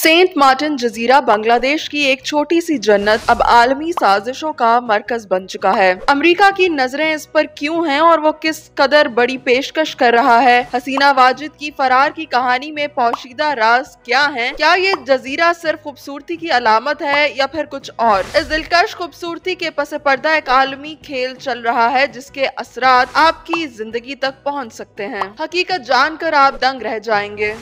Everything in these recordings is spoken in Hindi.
सेंट मार्टिन जजीरा बांग्लादेश की एक छोटी सी जन्नत अब आलमी साजिशों का मरकज बन चुका है। अमेरिका की नजरें इस पर क्यों हैं और वो किस कदर बड़ी पेशकश कर रहा है? हसीना वाजिद की फरार की कहानी में पोशीदा राज क्या हैं? क्या ये जजीरा सिर्फ खूबसूरती की अलामत है या फिर कुछ और? इस दिलकश खूबसूरती के पस पर्दा एक आलमी खेल चल रहा है जिसके असरात आपकी जिंदगी तक पहुँच सकते हैं। हकीकत जानकर आप दंग रह जाएंगे।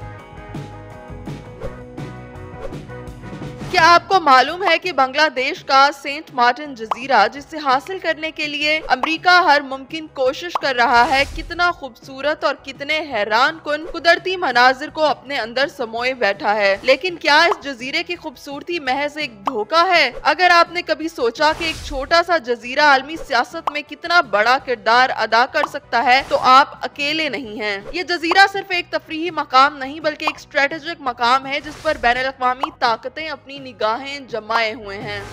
क्या आपको मालूम है कि बांग्लादेश का सेंट मार्टिन जजीरा, जिसे हासिल करने के लिए अमेरिका हर मुमकिन कोशिश कर रहा है, कितना खूबसूरत और कितने हैरान कुन कुदरती मनाजिर को अपने अंदर समोए बैठा है। लेकिन क्या इस जजीरे की खूबसूरती महज एक धोखा है? अगर आपने कभी सोचा कि एक छोटा सा जजीरा आलमी सियासत में कितना बड़ा किरदार अदा कर सकता है, तो आप अकेले नहीं हैं। ये जजीरा सिर्फ एक तफरीही मकाम नहीं बल्कि एक स्ट्रेटेजिक मकाम है जिस पर बैनुल-अक़वामी ताकतें अपनी निगाहें जमाए हुए हैं।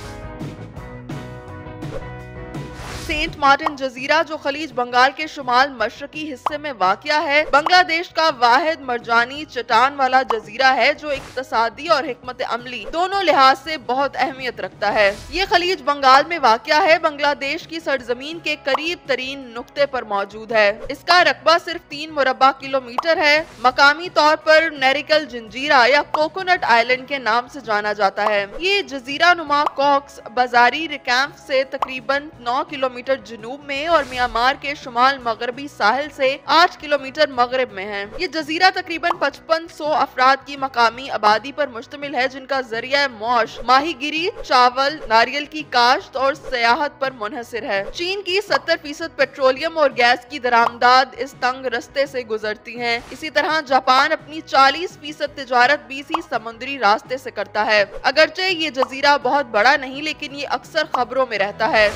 सेंट मार्टिन जजीरा, जो खलीज बंगाल के शुमाल मशरकी हिस्से में वाक़या है, बांग्लादेश का वाहिद मरजानी चट्टान वाला जजीरा है जो इक्तसादी और हिकमत अमली दोनों लिहाज से बहुत अहमियत रखता है। ये खलीज बंगाल में वाक़या है, बांग्लादेश की सरजमीन के करीब तरीन नुक्ते पर मौजूद है। इसका रकबा सिर्फ 3 मुरब्बा किलोमीटर है। मकामी तौर पर नेरिकल जंजीरा या कोकोनट आइलैंड के नाम से जाना जाता है। ये जजीरा नुमा कॉक्स बाजारी रिकैम्प से तकरीबन 9 किलोमीटर जनूब में और म्यांमार के शुमाल मगरबी साहिल से 8 किलोमीटर मगरब में है। ये जजीरा तकरीबन 5500 अफराद की मकामी आबादी पर मुश्तमिल है, जिनका जरिया मौश माहीगिरी, चावल, नारियल की काश्त और सयाहत पर मुनहसिर है। चीन की 70% पेट्रोलियम और गैस की दरामदाद इस तंग रस्ते से गुजरती है। इसी तरह जापान अपनी 40% तिजारत भी इसी समुद्री रास्ते से करता है। अगरचे ये जजीरा बहुत बड़ा नहीं, लेकिन ये अक्सर खबरों में रहता है।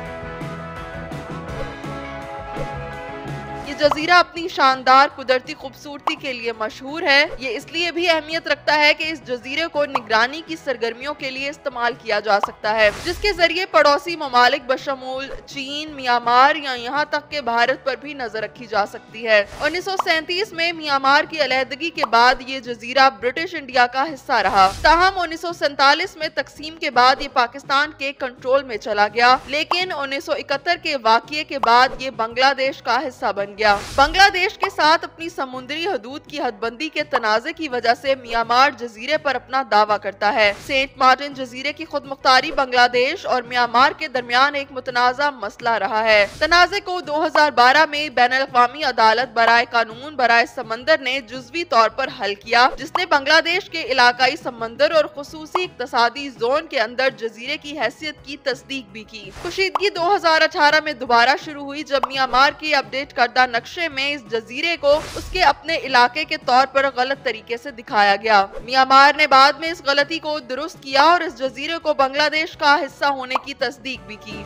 जजीरा अपनी शानदार कुदरती खूबसूरती के लिए मशहूर है। ये इसलिए भी अहमियत रखता है कि इस जजीरे को निगरानी की सरगर्मियों के लिए इस्तेमाल किया जा सकता है, जिसके जरिए पड़ोसी ममालिक बशमूल चीन, म्यांमार या यहाँ तक के भारत पर भी नजर रखी जा सकती है। 1937 में म्यांमार की अलहदगी के बाद ये जजीरा ब्रिटिश इंडिया का हिस्सा रहा। ताहम 1947 में तकसीम के बाद ये पाकिस्तान के कंट्रोल में चला गया, लेकिन 1971 के वाक़ये के बाद ये बांग्लादेश का हिस्सा बन गया। बांग्लादेश के साथ अपनी समुद्री हदूद की हदबंदी के तनाज़े की वजह से म्यांमार जजीरे पर अपना दावा करता है। सेंट मार्टिन जजीरे की खुद मुख्तारी बांग्लादेश और म्यांमार के दरमियान एक मुतनाज़ा मसला रहा है। तनाज़े को 2012 में बैनुल-अक़वामी अदालत बराए कानून बराए समंदर ने जुज़वी तौर पर हल किया, जिसने बांग्लादेश के इलाकाई समंदर और खुसूसी इक्तसादी जोन के अंदर जजीरे की हैसियत की तस्दीक भी की। कुशीदगी 2018 में दोबारा शुरू हुई जब म्यांमार की अपडेट करदा नक्शे में इस जजीरे को उसके अपने इलाके के तौर पर गलत तरीके से दिखाया गया। म्यांमार ने बाद में इस गलती को दुरुस्त किया और इस जजीरे को बांग्लादेश का हिस्सा होने की तस्दीक भी की।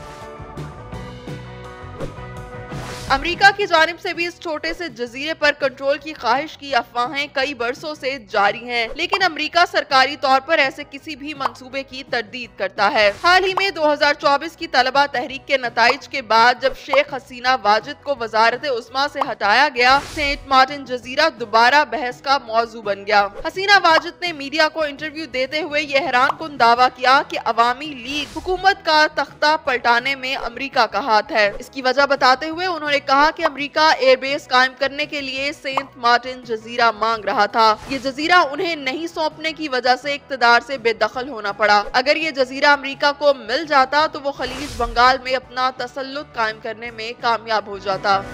अमेरिका की जानिब से भी इस छोटे से जजीरे पर कंट्रोल की ख्वाहिश की अफवाहें कई बरसों से जारी हैं, लेकिन अमेरिका सरकारी तौर पर ऐसे किसी भी मंसूबे की तरदीद करता है। हाल ही में 2024 की तलबा तहरीक के नताइज के बाद जब शेख हसीना वाजिद को वजारत उस्मा से हटाया गया, सेंट मार्टिन जजीरा दोबारा बहस का मौजू बन गया। हसीना वाजिद ने मीडिया को इंटरव्यू देते हुए ये हैरान कुन दावा किया कि अवामी लीग हुकूमत का तख्ता पलटाने में अमेरिका का हाथ है। इसकी वजह बताते हुए उन्होंने कहा कि अमेरिका एयरबेस कायम करने के लिए सेंट मार्टिन जजीरा मांग रहा था। ये जजीरा उन्हें नहीं सौंपने की वजह से इक़्तिदार से बेदखल होना पड़ा। अगर ये जजीरा अमेरिका को मिल जाता तो वो खलीज बंगाल में अपना तसल्लुत कायम करने में कामयाब हो जाता।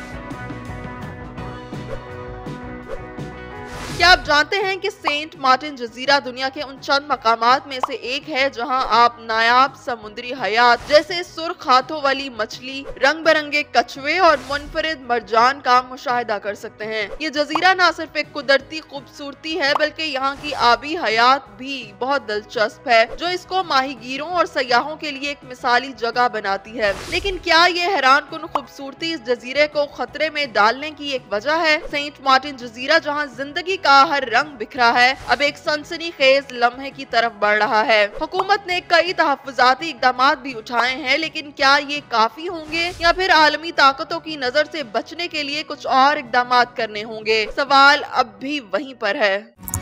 क्या आप जानते हैं कि सेंट मार्टिन जजीरा दुनिया के उन चंद मकामात में से एक है जहां आप नायाब समुद्री हयात जैसे सुर्ख हाथों वाली मछली, रंग बिरंगे कछुए और मुनफरिद मरजान का मुशाहिदा कर सकते हैं। ये जजीरा न सिर्फ एक कुदरती खूबसूरती है बल्कि यहाँ की आबी हयात भी बहुत दिलचस्प है, जो इसको माहीगीरों और सयाहों के लिए एक मिसाली जगह बनाती है। लेकिन क्या ये हैरान कुन खूबसूरती इस जजीरे को खतरे में डालने की एक वजह है? सेंट मार्टिन जजीरा, जहाँ जिंदगी का हर रंग बिखरा है, अब एक सनसनीखेज लम्हे की तरफ बढ़ रहा है। हुकूमत ने कई तहफ़्फ़ुज़ाती इक़दामात भी उठाए हैं, लेकिन क्या ये काफी होंगे या फिर आलमी ताकतों की नजर से बचने के लिए कुछ और इक़दामात करने होंगे? सवाल अब भी वहीं पर है।